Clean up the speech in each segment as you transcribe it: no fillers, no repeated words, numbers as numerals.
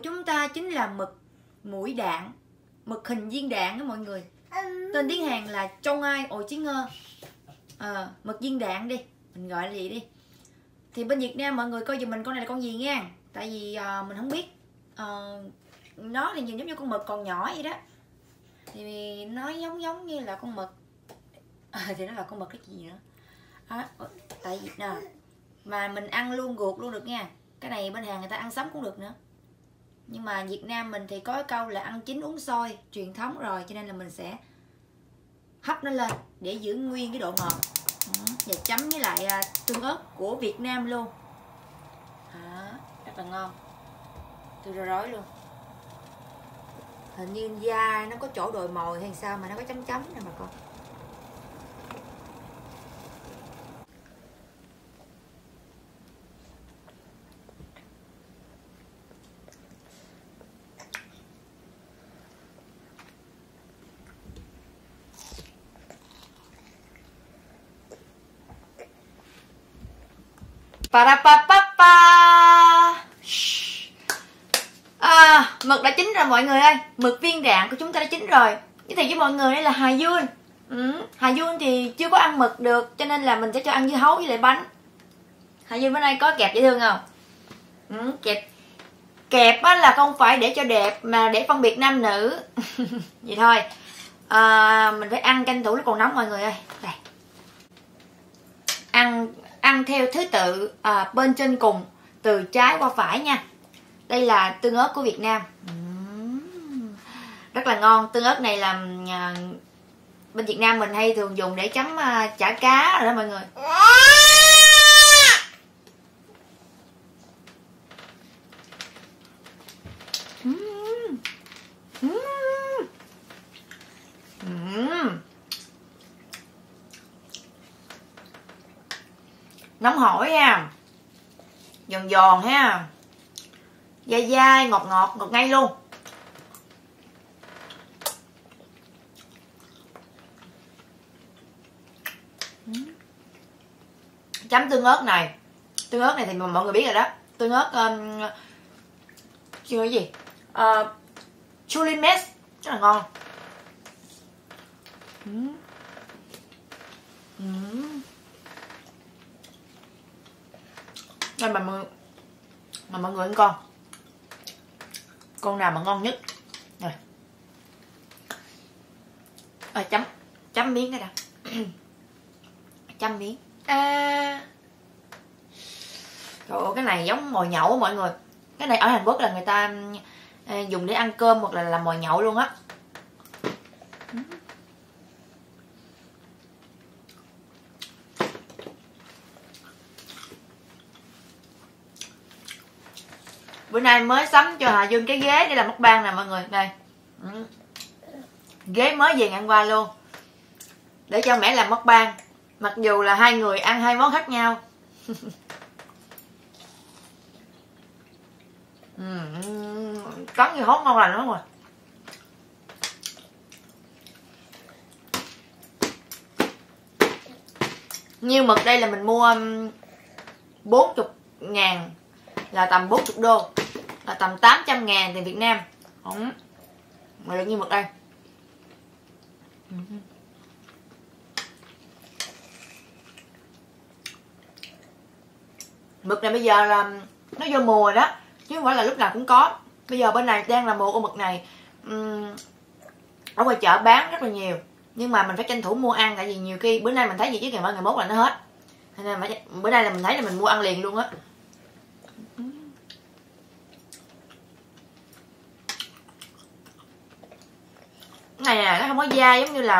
chúng ta chính là mực mũi đạn, mực hình viên đạn đó mọi người. Tên tiếng Hàn là Trong Ai Ồ Chí Ngơ. Mực viên đạn đi, mình gọi là gì đi. Thì bên Việt Nam mọi người coi giùm mình con này là con gì nha. Tại vì mình không biết. Nó thì nhìn giống như con mực còn nhỏ vậy đó. Thì nó giống như là con mực. Thì nó là con mực cái gì nữa. Tại vì nè, mà mình ăn luôn ruột luôn được nha. Cái này bên Hàn người ta ăn sống cũng được nữa. Nhưng mà Việt Nam mình thì có câu là ăn chín uống sôi, truyền thống rồi, cho nên là mình sẽ hấp nó lên để giữ nguyên cái độ ngọt. Và chấm với lại tương ớt của Việt Nam luôn. Rất là ngon. Tôi rối luôn. Hình như da nó có chỗ đồi mồi hay sao mà nó có chấm nè bà con. Mực đã chín rồi mọi người ơi. Mực viên đạn của chúng ta đã chín rồi. Giới thiệu với mọi người đây là Hà Dương. Hà Dương thì chưa có ăn mực được, cho nên là mình sẽ cho ăn dưa hấu với lại bánh. Hà Dương bữa nay có kẹp dễ thương không? Kẹp á là không phải để cho đẹp mà để phân biệt nam nữ. Vậy thôi. Mình phải ăn tranh thủ lúc còn nóng mọi người ơi. Đây. Ăn theo thứ tự bên trên cùng từ trái qua phải nha. Đây là tương ớt của Việt Nam. Rất là ngon. Tương ớt này là bên Việt Nam mình hay thường dùng để chấm chả cá rồi đó mọi người. Nóng hổi ha, giòn giòn ha, dai dai, ngọt ngay luôn. Chấm tương ớt này thì mọi người biết rồi đó. Tương ớt chưa cái gì chili mess rất là ngon. Đây mà mọi người ăn con nào mà ngon nhất rồi. Chấm miếng cái đã. Chấm miếng. Trời ơi, cái này giống mồi nhậu mọi người. Cái này ở Hàn Quốc là người ta dùng để ăn cơm hoặc là làm mồi nhậu luôn á. Bữa nay mới sắm cho Hà Dương cái ghế để làm mukbang nè mọi người. Đây. Ghế mới về ngày hôm qua luôn. Để cho mẹ làm mukbang. Mặc dù là hai người ăn hai món khác nhau. Cắn gì hốt ngon lành lắm rồi. Nhiêu mực đây là mình mua 40.000, là tầm 40 đô, là tầm 800.000 tiền Việt Nam. Mà được nhiêu mực đây. Mực này bây giờ là nó vô mùa đó, chứ không phải là lúc nào cũng có. Bây giờ bên này đang là mùa con mực này. Ở ngoài chợ bán rất là nhiều, nhưng mà mình phải tranh thủ mua ăn. Tại vì nhiều khi bữa nay mình thấy gì chứ ngày mai ngày mốt là nó hết. Nên là bữa nay là mình thấy là mình mua ăn liền luôn á. Cái này nè, nó không có dai giống như là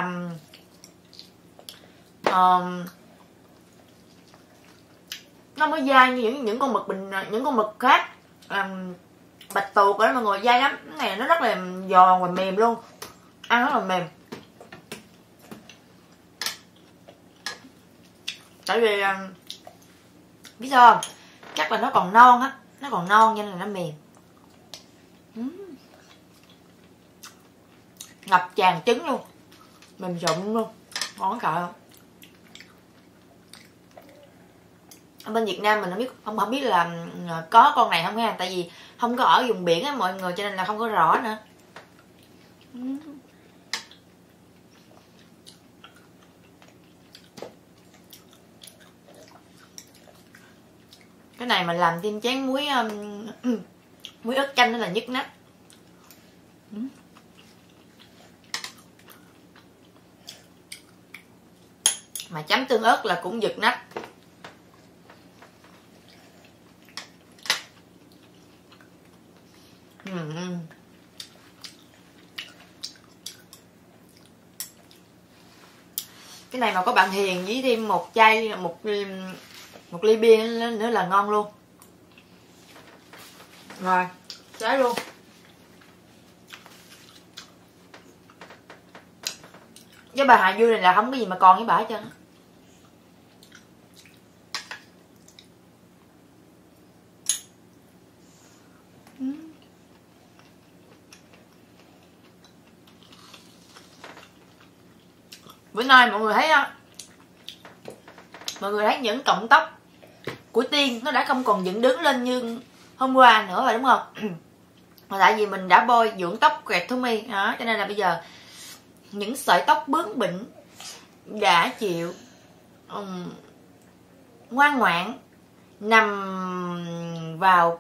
nó mới dai như những con mực những con mực khác, bạch tuộc đó mọi người, dai lắm. Cái này nó rất là giòn và mềm luôn, ăn rất là mềm. Tại vì biết sao không? Chắc là nó còn non á, nó còn non nên là nó mềm. Ngập tràn trứng luôn, mềm rụm luôn, ngon trời không. ở bên Việt Nam mình không biết là có con này không ha, tại vì không có ở vùng biển á mọi người, cho nên là không có rõ nữa. Cái này mà làm thêm chén muối muối ớt chanh nữa là nhức nách. Mà chấm tương ớt là cũng giật nách. Cái này mà có bạn Hiền với thêm một chai một ly bia nữa là ngon luôn. Rồi trái luôn. Với bà Hà Dư này là không có gì mà còn với bà hết trơn. Bữa nay mọi người thấy không? Mọi người thấy những cọng tóc của Tiên nó đã không còn dựng đứng lên như hôm qua nữa rồi đúng không? Mà tại vì mình đã bôi dưỡng tóc quẹt thú mi đó, cho nên là bây giờ những sợi tóc bướng bỉnh đã chịu ngoan ngoãn nằm vào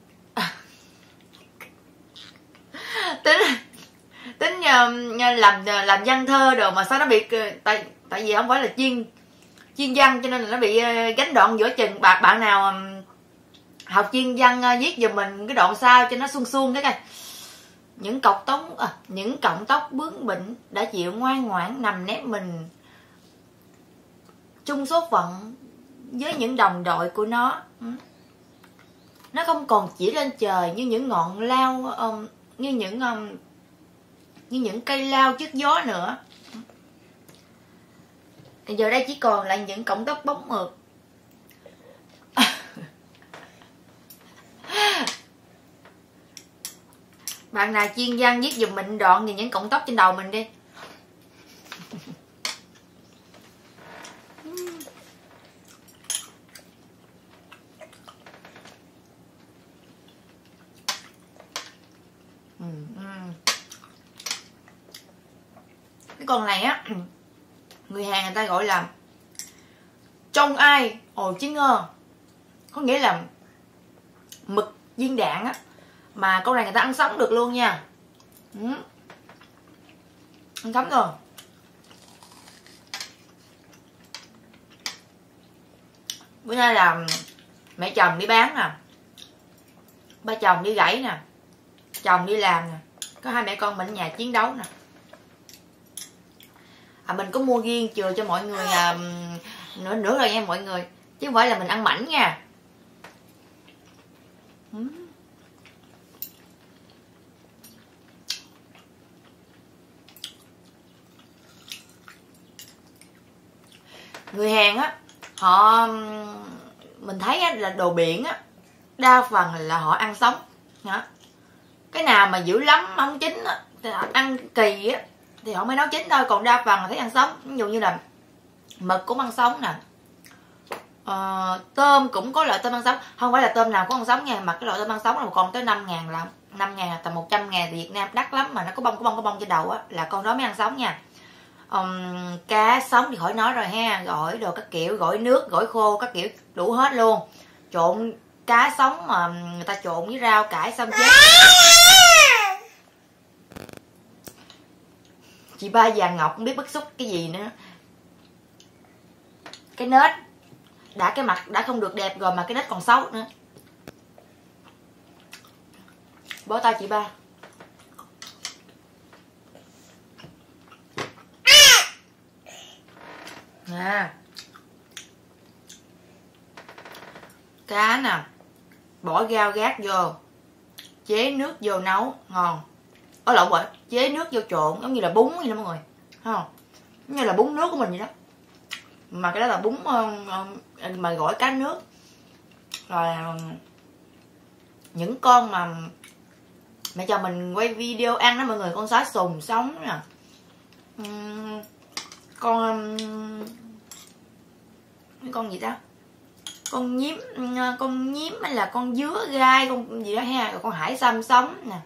tính làm văn thơ đồ mà sao nó bị tại vì không phải là chuyên văn, cho nên là nó bị gánh đoạn giữa chừng. Bạn nào học chuyên văn viết giùm mình cái đoạn sao cho nó suông suông cái coi. Những cọng tóc bướng bỉnh đã chịu ngoan ngoãn nằm nép mình chung số phận với những đồng đội của nó. Nó không còn chỉ lên trời như những ngọn lao, như những cây lao trước gió nữa. Giờ đây chỉ còn lại những cọng tóc bóng mượt. Bạn nào chuyên văn viết giùm mình đoạn về những cọng tóc trên đầu mình đi. Cái con này á, người Hàn người ta gọi là trong ai ồ chứ ngơ, có nghĩa là mực viên đạn á, mà con này người ta ăn sống được luôn nha. Ăn sống rồi. Bữa nay là mẹ chồng đi bán nè, ba chồng đi gãy nè, chồng đi làm nè, có hai mẹ con mình ở nhà chiến đấu nè. Mình có mua riêng chừa cho mọi người nữa rồi nha mọi người, chứ không phải là mình ăn mảnh nha. Người Hàn á, họ mình thấy á, là đồ biển á, đa phần là họ ăn sống đó. Cái nào mà dữ lắm không chín á, ăn kỳ á thì họ mới nấu chín thôi, còn đa phần là thấy ăn sống. Ví dụ như là mực cũng ăn sống nè, tôm cũng có loại tôm ăn sống, không phải là tôm nào cũng ăn sống nha, mà cái loại tôm ăn sống là một con tới 5.000 là 5.000 là tầm 100.000 thì Việt Nam đắt lắm, mà nó có bông trên đầu á là con đó mới ăn sống nha. Cá sống thì khỏi nói rồi ha, gỏi đồ các kiểu, gỏi nước, gỏi khô các kiểu đủ hết luôn. Trộn cá sống mà người ta trộn với rau cải xong chết. Chị ba già Ngọc không biết bức xúc cái gì nữa. Cái nết cái mặt đã không được đẹp rồi mà cái nết còn xấu nữa. Bó tay chị ba. Cá nè, bỏ rau gác vô, chế nước vô nấu ngon. Lộn rồi, chế nước vô trộn giống như là bún vậy đó mọi người, thấy không? Giống như là bún nước của mình vậy đó, mà cái đó là bún mà gỏi cá nước. Rồi những con mà mẹ chồng mình quay video ăn đó mọi người, con sói sùng sống nè, con gì ta, con nhím hay là con dứa gai, con gì đó ha, rồi con hải sâm sống nè.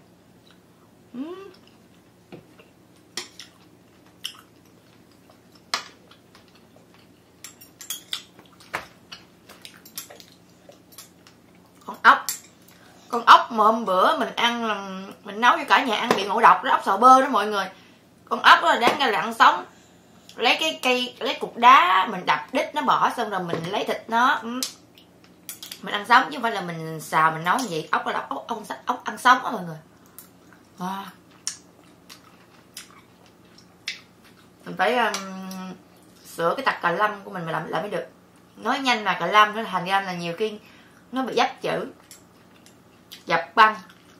Con ốc mà hôm bữa mình ăn là mình nấu cho cả nhà ăn bị ngộ độc đó, ốc sò bơ đó mọi người. Con ốc đó là đáng ra là ăn sống, lấy cái cây, lấy cục đá mình đập đít nó bỏ, xong rồi mình lấy thịt nó mình ăn sống, chứ không phải là mình xào mình nấu như vậy. Ốc là ốc ăn sống đó mọi người. Mình phải sửa cái tật cà lâm của mình mà làm mới được. Nói nhanh mà cà lâm nó thành ra là nhiều khi nó bị dấp chữ, dập băng.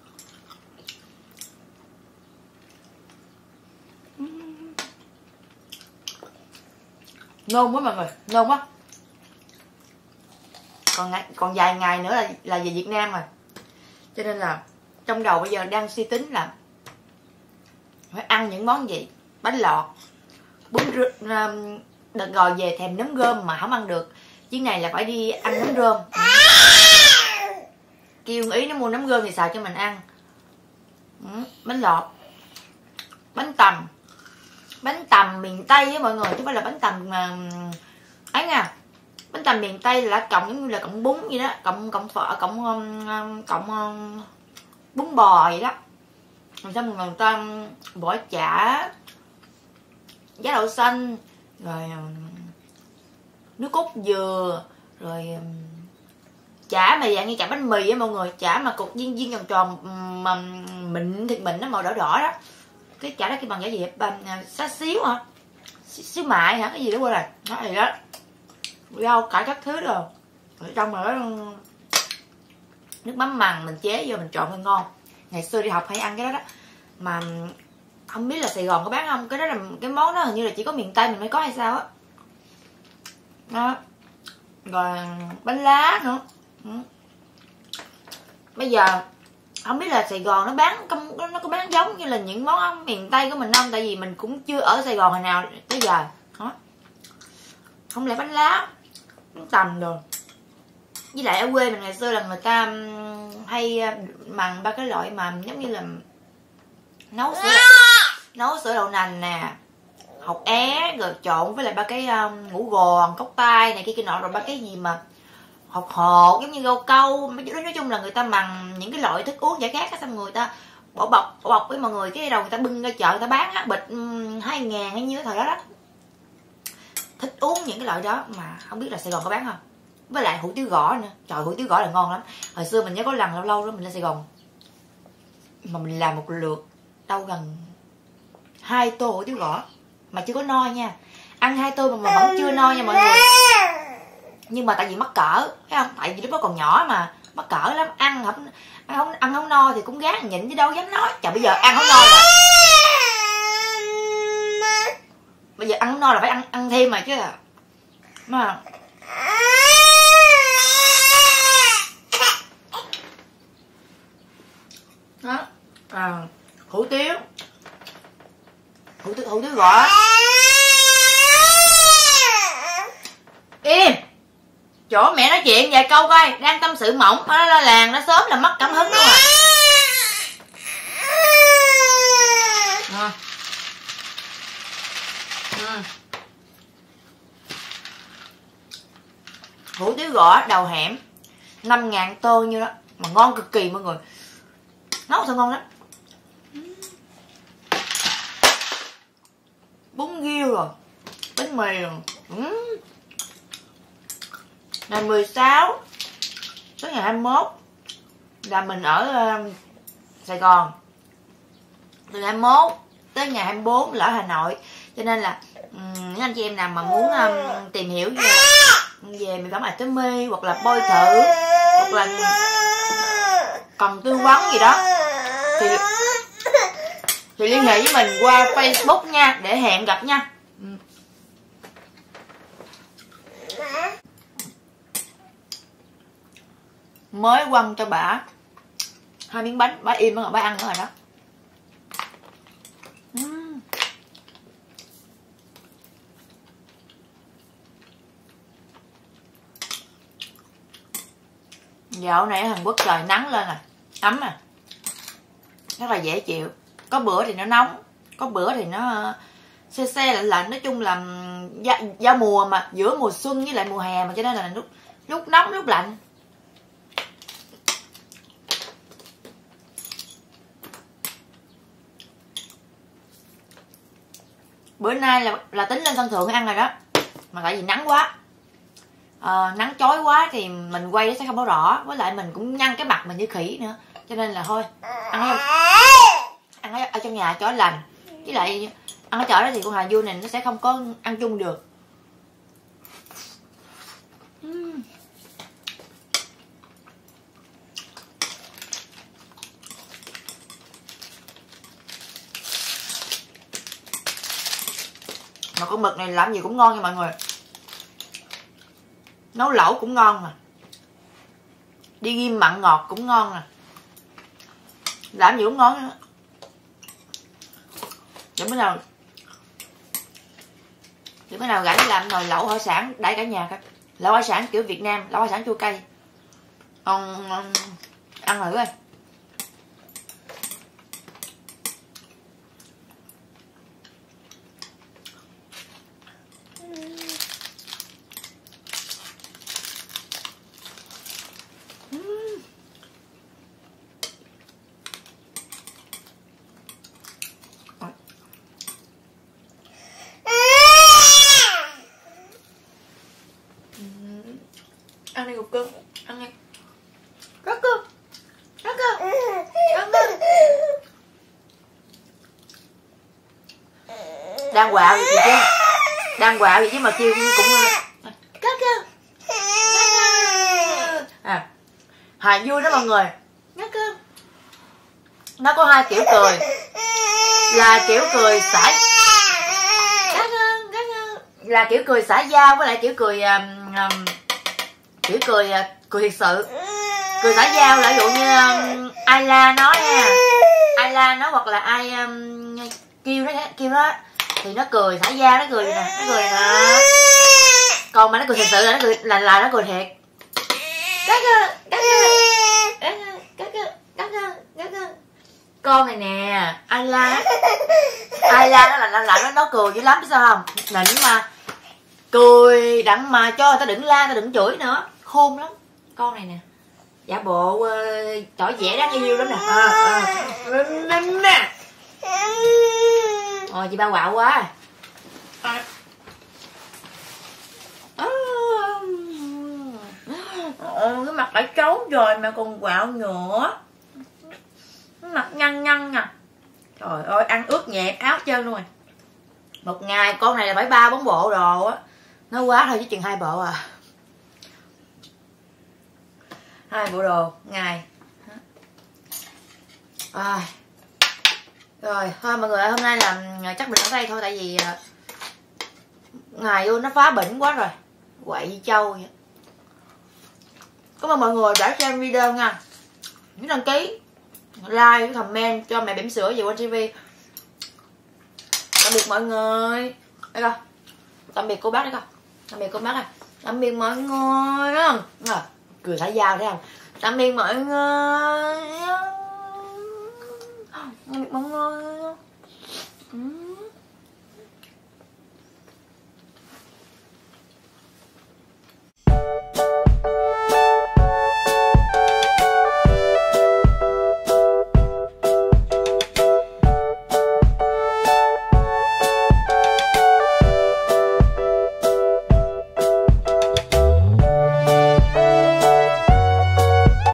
Ngon quá mọi người, ngon quá. Còn vài ngày nữa là về Việt Nam rồi, cho nên là trong đầu bây giờ đang suy tính là phải ăn những món gì. Bánh lọt, bún đợt rồi về thèm nấm rơm mà không ăn được, chuyến này là phải đi ăn nấm rơm. Kêu Ý nó mua nấm rơm thì xào cho mình ăn. Bánh lọt, bánh tằm miền Tây á mọi người, chứ không phải là bánh tằm mà ấy nha. Bánh tằm miền Tây là cộng giống như là cộng bún vậy đó, cộng phở, cộng bún bò vậy đó. Rồi xong người ta bỏ chả, giá đậu xanh, rồi nước cốt dừa, rồi chả mà dạng như chả bánh mì á mọi người, chả mà cục viên viên tròn tròn mà mịn thịt mịn nó màu đỏ đỏ đó. Cái chả đó cái bằng cái gì xá xíu hả, xíu mại hả, cái gì đó quên rồi, nó thì đó rau cải các thứ rồi ở trong rồi đó, nước mắm mằn mình chế vô mình trộn hơi ngon. Ngày xưa đi học hay ăn cái đó đó, mà không biết là Sài Gòn có bán không. Cái đó là cái món đó hình như là chỉ có miền Tây mình mới có hay sao á đó. Rồi bánh lá nữa. Bây giờ không biết là Sài Gòn nó có bán giống như là những món miền Tây của mình không, tại vì mình cũng chưa ở Sài Gòn hồi nào tới giờ đó. Không lẽ bánh lá, bánh tằm rồi. Với lại ở quê mình ngày xưa là người ta hay mần ba cái loại mà giống như là nấu sữa đậu nành nè, hột é, rồi trộn với lại ba cái ngũ gòn, cốc tai này kia nọ, rồi ba cái gì mà hột giống như rau câu. Nói chung là người ta mần những cái loại thức uống giải khát, xong người ta bỏ bọc với mọi người, cái đầu người ta bưng ra chợ người ta bán á, bịch 2.000 hay như thời đó đó. Thích uống những cái loại đó mà không biết là Sài Gòn có bán không. Với lại hủ tiếu gõ nữa, trời, hủ tiếu gõ là ngon lắm. Hồi xưa mình nhớ có lần lâu lâu đó mình lên Sài Gòn mà mình làm một lượt đâu gần 2 tô hủ tiếu gõ mà chưa có no nha. Ăn 2 tô mà vẫn chưa no nha mọi người. Nhưng mà tại vì mắc cỡ, thấy không? Tại vì lúc đó còn nhỏ mà mắc cỡ lắm, ăn không no thì cũng gán nhịn chứ đâu dám nói. Trời, bây giờ ăn không no rồi, bây giờ ăn không no là phải ăn thêm mà chứ mà. Đó, hủ tiếu gõ. Im, chỗ mẹ nói chuyện vài câu coi, đang tâm sự mỏng nó la làng, nó sớm là mất cảm hứng luôn à. Hủ tiếu gõ đầu hẻm 5.000 tô như đó mà ngon cực kỳ mọi người, nấu sao ngon lắm. Bún riêu rồi, bánh mì rồi. Ngày 16 tới ngày 21 là mình ở Sài Gòn, từ ngày 21 tới ngày 24 là ở Hà Nội, cho nên là những anh chị em nào mà muốn tìm hiểu về mỹ phẩm Atemi hoặc là bôi thử hoặc là cần tư vấn gì đó thì liên hệ với mình qua Facebook nha, để hẹn gặp nha. Mới quăng cho bà 2 miếng bánh, bà im rồi bà ăn nữa rồi đó. Dạo này ở Hàn Quốc trời nắng lên rồi, ấm à, rất là dễ chịu. Có bữa thì nó nóng, có bữa thì nó se se lạnh lạnh. Nói chung là giao mùa mà, giữa mùa xuân với lại mùa hè mà, cho nên là lúc nóng lúc lạnh. Bữa nay là tính lên sân thượng ăn rồi đó, mà tại vì nắng quá, nắng chói quá thì mình quay nó sẽ không có rõ, với lại mình cũng nhăn cái mặt mình như khỉ nữa, cho nên là thôi ăn ở trong nhà cho lành. Với lại ăn ở chợ đó thì con Hà vui này nó sẽ không có ăn chung được. Mà con mực này làm gì cũng ngon nha mọi người, nấu lẩu cũng ngon nè, đi ghim mặn ngọt cũng ngon nè, làm gì cũng ngon nữa. Để bữa nào rảnh làm nồi lẩu hải sản đãi cả nhà coi. Lẩu hải sản kiểu Việt Nam, lẩu hải sản chua cay, ăn thử coi. Ăn đi cục cưng, ăn đi. Rất cưng, rất cưng, rất cưng. Đang quạo gì chứ, đang quạo gì chứ mà kêu cũng rất cưng. Hà vui đó mọi người, rất cưng. Nó có hai kiểu cười, là kiểu cười xả, là kiểu cười xả dao, với lại kiểu cười cười thiệt sự. Cười xả dao là ví dụ như ai la nó nha, ai la nó hoặc là ai kêu nó thì nó cười xả dao, nó cười nè, nó cười nè. Còn mà nó cười thiệt sự là nó cười là nó cười thiệt. Con này nè, ai la nó là nó cười dữ lắm, biết sao không? Nịnh mà cười đặng mà cho người ta đừng la, người ta đừng chửi nữa, khôn lắm. Con này nè, giả bộ tỏ vẻ đáng yêu lắm nè. Chị ba quạo quá. Cái mặt đã trấu rồi mà còn quạo nữa, cái mặt nhăn nhăn nè. Trời ơi, ăn ướt nhẹp áo trơn luôn rồi. Một ngày con này là phải 3-4 bộ đồ á, nó quá thôi chứ chừng 2 bộ à, 2 bộ đồ ngày. Rồi thôi mọi người ơi, hôm nay là chắc mình ở đây thôi, tại vì ngày vô nó phá bỉnh quá rồi, quậy trâu vậy. Cảm ơn mọi người đã xem video nha, nhớ đăng ký, like, comment cho mẹ bỉm sữa về One TV. Tạm biệt mọi người. Đây coi, tạm biệt cô bác đấy coi, tạm biệt cô bác này, tạm biệt mọi người đó. Cười thả dao thấy không? Tạm biệt mọi người, tạm biệt mọi người.